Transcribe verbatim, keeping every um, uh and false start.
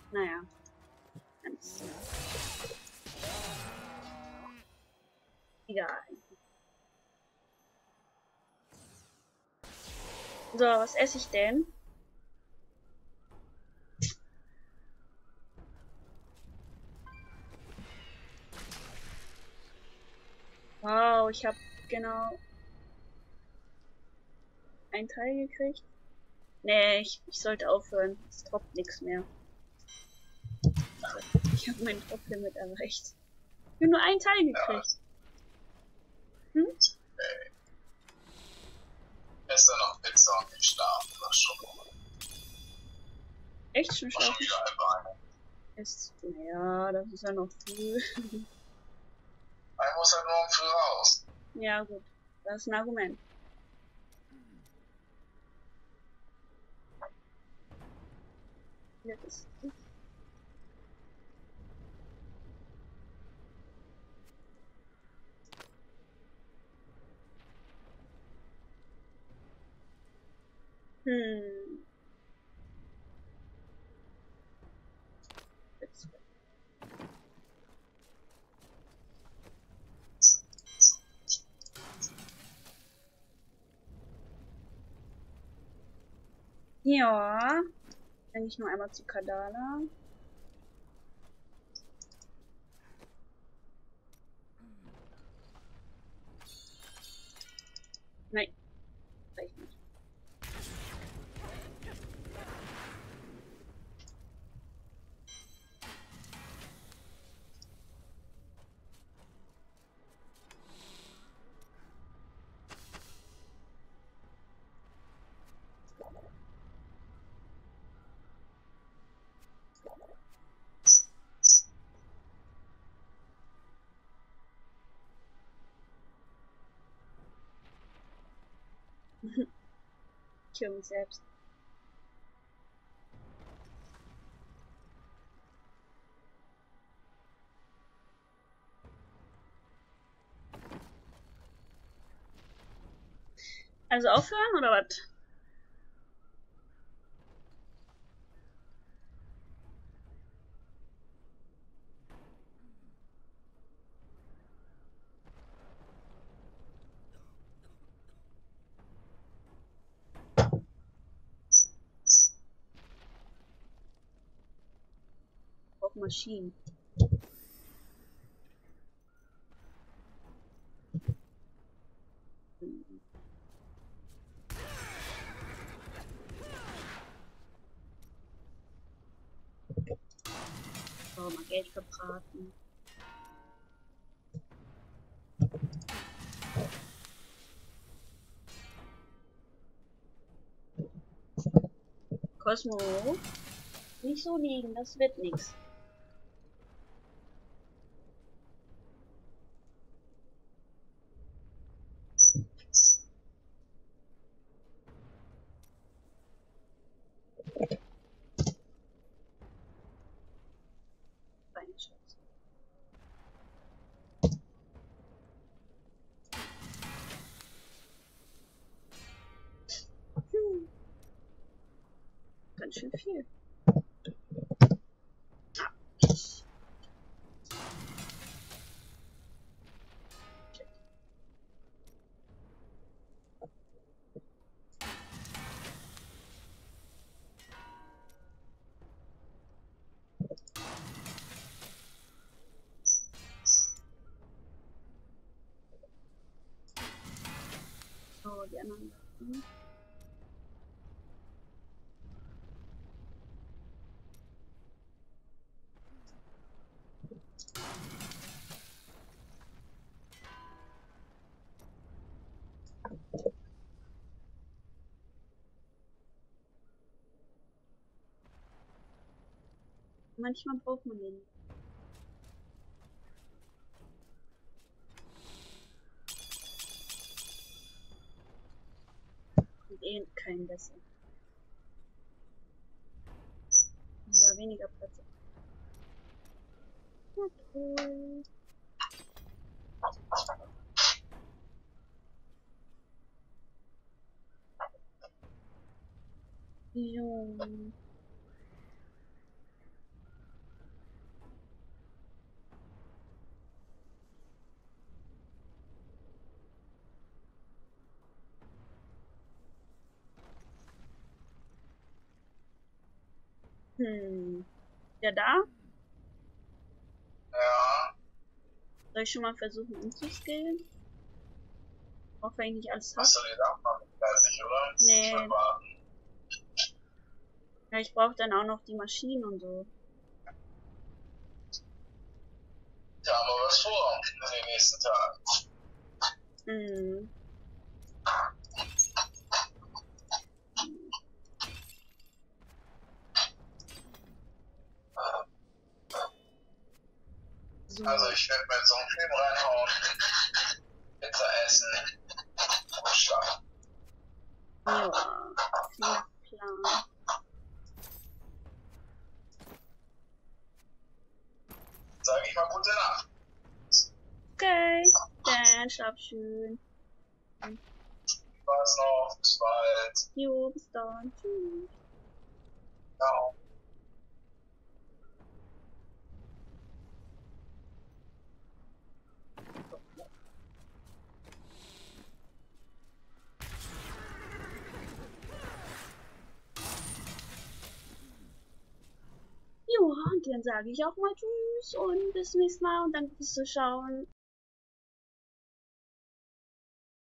Naja. Ganz egal. So, was esse ich denn? Wow, ich habe genau einen Teil gekriegt. Nee, ich, ich sollte aufhören. Es droppt nichts mehr. Ich habe meinen Drop-Limit erreicht. Ich habe nur einen Teil gekriegt. Hm? Hey. Gestern noch Pizza und geschlafen. Das schon. Echt schon War schon schlafen? wieder halb eine. Ist, naja, das ist ja noch früh. Man muss halt morgen früh raus. Ja, gut. Das ist ein Argument. Das ist, hm. Jetzt. Ja. Dann ich nur einmal zu Kadala. Nein. Reicht nicht. Ich höre mich selbst. Also aufhören oder was? Auf Maschinen. Hm. So, mal Geld verbraten. Cosmo. Nicht so liegen, das wird nix. Feine Scheiße. Hm. Ganz schön viel. So, die anderen. Hm. Manchmal braucht man den. Und eh kein besser. Sogar weniger Platz. Na toll. So. Hm. Ja, da? Ja. Soll ich schon mal versuchen umzuscalen? Auch wenn ich nicht alles habe. Hast du den Abfall fertig, oder? Nee. Schon warten. Ja, ich brauche dann auch noch die Maschinen und so. Da haben wir was vor in den nächsten Tagen. Hm. So. Also ich werde mir so einen Film reinhauen. Pizza essen. Und schlafen. Ja, klingt klar. Sag ich mal gute Nacht. Okay, dann schlaf schön. Spaß noch. Bis bald. Jo, bis dann. Tschüss. Ciao. Ja, und dann sage ich auch mal Tschüss und bis zum nächsten Mal und danke fürs Zuschauen.